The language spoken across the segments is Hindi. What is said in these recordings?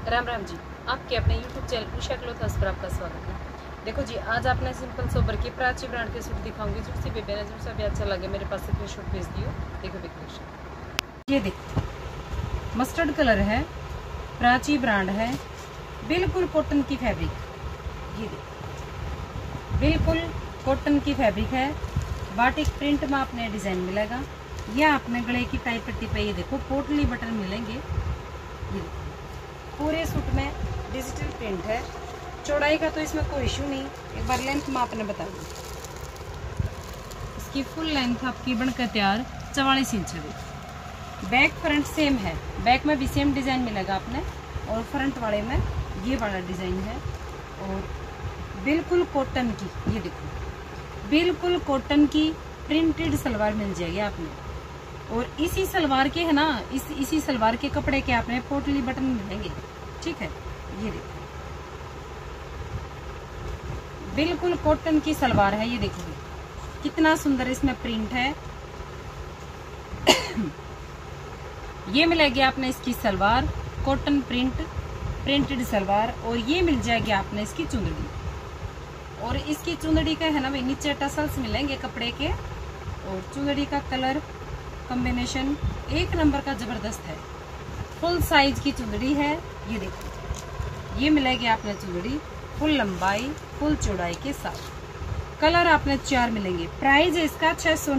राम राम जी, आपके अपने YouTube channel Usha cloth house पर आपका स्वागत है। देखो जी, आज आपने सिंपल सोबर की प्राची ब्रांड के सूट दिखाऊंगी। जो सी बेबे जो सा भी अच्छा लगे मेरे पास स्क्रीनशॉट भेज दियो। देखो कलेक्शन, ये देखो मस्टर्ड कलर है, प्राची ब्रांड है, बिल्कुल कॉटन की फैब्रिक। ये देखो बिल्कुल कॉटन की फैब्रिक है। बाटिक प्रिंट में आपने डिजाइन मिलेगा। यह आपने गले की टाई पट्टी पे ये देखो पोटली बटन मिलेंगे। ये देखो पूरे सूट में डिजिटल प्रिंट है। चौड़ाई का तो इसमें कोई इश्यू नहीं। एक बार लेंथ में आपने बता दूँ, इसकी फुल लेंथ आपकी बनकर तैयार 44 इंच है। बैक फ्रंट सेम है, बैक में भी सेम डिजाइन मिलेगा आपने, और फ्रंट वाले में ये वाला डिजाइन है। और बिल्कुल कॉटन की, ये देखो बिल्कुल कॉटन की प्रिंटेड सलवार मिल जाएगी आपने। और इसी सलवार के है ना, इसी सलवार के कपड़े के आपने पोटली बटन मिलेंगे। ठीक है, ये देखो बिल्कुल कॉटन की सलवार है। ये देखो कितना सुंदर इसमें प्रिंट है। ये मिलेगी आपने इसकी सलवार, कॉटन प्रिंटेड सलवार। और ये मिल जाएगी आपने इसकी चुंदड़ी। और इसकी चुंदड़ी का है ना भाई, नीचे टसल्स मिलेंगे कपड़े के। और चुंदड़ी का कलर कॉम्बिनेशन एक नंबर का जबरदस्त है। फुल साइज की चुंदड़ी है। ये देखो ये मिलेगी आपने चुंदड़ी फुल लंबाई फुल चौड़ाई के साथ। कलर आपने 4 मिलेंगे। प्राइस है इसका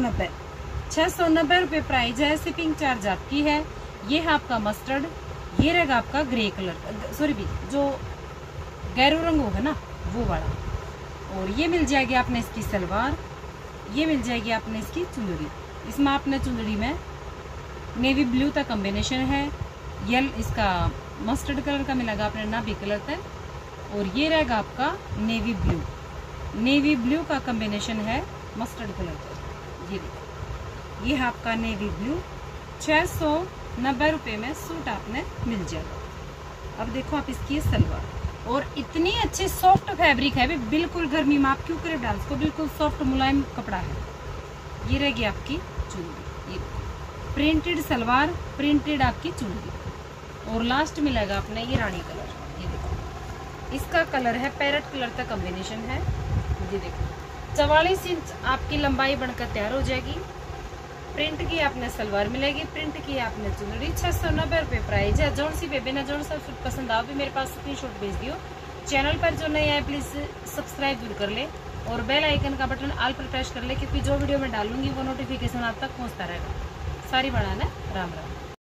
690 रुपये प्राइस है। शिपिंग चार्ज आपकी है। ये है आपका मस्टर्ड, ये रहेगा आपका ग्रे कलर, सॉरी भी जो गैरू रंग होगा ना वो वाला। और ये मिल जाएगी आपने इसकी सलवार, ये मिल जाएगी आपने इसकी चुंदड़ी। इसमें आपने चुंदड़ी में नेवी ब्लू का कॉम्बिनेशन है। इसका मस्टर्ड कलर का मिलेगा आपने नाभी कलर तक। और ये रहेगा आपका नेवी ब्लू का कॉम्बिनेशन है मस्टर्ड कलर का। ये देखो ये है आपका नेवी ब्लू। 690 रुपये में सूट आपने मिल जाएगा। अब देखो आप इसकी सलवार, और इतनी अच्छी सॉफ्ट फैब्रिक है, बिल्कुल गर्मी में आप क्यों करें डांस को, बिल्कुल सॉफ्ट मुलायम कपड़ा है। ये रहेगी आपकी चुंदड़ी, ये प्रिंटेड सलवार प्रिंटेड आपकी चुंदड़ी। और लास्ट मिलेगा आपने ये रानी कलर। ये देखो इसका कलर है पैरेट कलर का कॉम्बिनेशन है। ये देखो 44 इंच आपकी लंबाई बनकर तैयार हो जाएगी। प्रिंट की आपने सलवार मिलेगी, प्रिंट की आपने चुंदड़ी। 690 रुपये प्राइस है। जौन सी बेबी ने जौन सा सूट पसंद आओ भी मेरे पास स्क्रीनशॉट भेज दियो। चैनल पर जो नए आए प्लीज सब्सक्राइब जरूर कर ले, और बेल आइकन का बटन ऑल पर प्रेस कर ले, क्योंकि जो वीडियो मैं डालूंगी वो नोटिफिकेशन आप तक पहुंचता रहेगा। सारी बढ़ाना। राम राम।